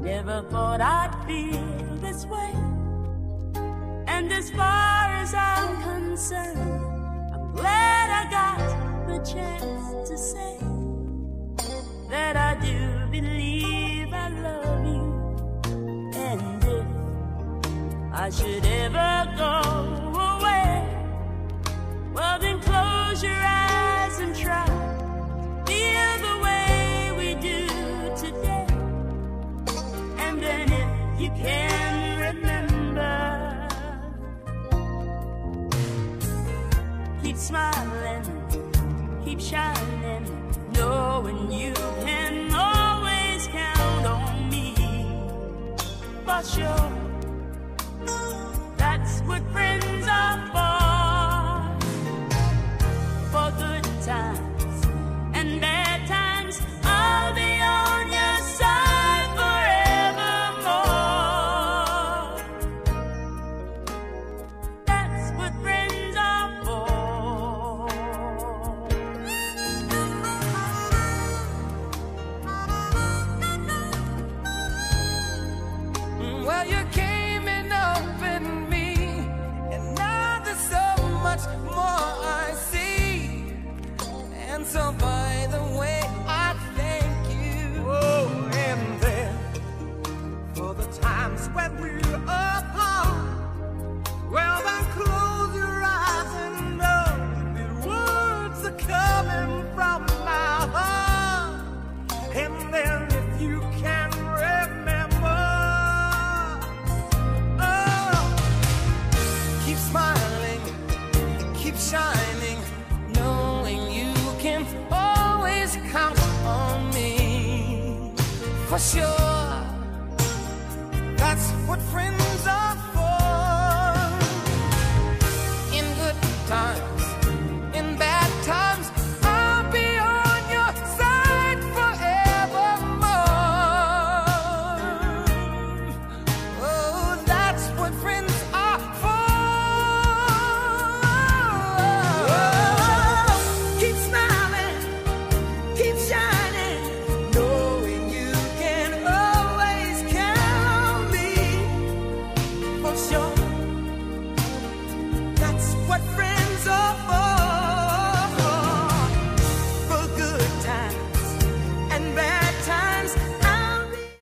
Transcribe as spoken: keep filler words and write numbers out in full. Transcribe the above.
Never thought I'd feel this way. And as far as I'm concerned, I'm glad I got the chance to say that I do believe I love you. And if I should ever go away, well then close your eyes and try feel the way we do today. And then if you can remember, keep smiling, keep shining, knowing you can always count on me. For sure, that's what friends are for. For good times and bad times, I'll be on your side forevermore. That's what friends are for. Well, you came and opened me, and now there's so much more I see. And so by the way, I thank you. Oh, and then for the times when we're apart, well then close your eyes and know the words are coming from my heart. And then if you can remember, oh, keep smiling, keep shining, knowing you can always count on me. For sure, that's what friends